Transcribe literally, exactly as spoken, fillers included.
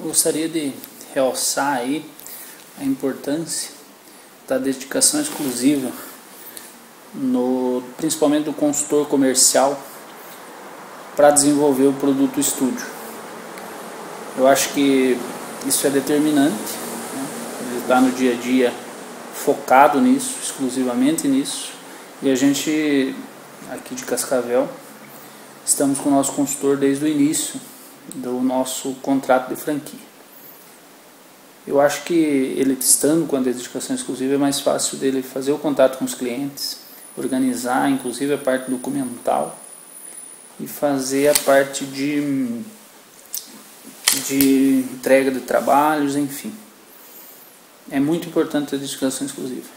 Eu gostaria de realçar aí a importância da dedicação exclusiva, no, principalmente do consultor comercial, para desenvolver o produto estúdio. Eu acho que isso é determinante, né? Ele está no dia a dia focado nisso, exclusivamente nisso, e a gente aqui de Cascavel estamos com o nosso consultor desde o início do nosso contrato de franquia. Eu acho que ele estando com a dedicação exclusiva é mais fácil dele fazer o contato com os clientes, organizar inclusive a parte documental e fazer a parte de, de entrega de trabalhos, enfim. É muito importante a dedicação exclusiva.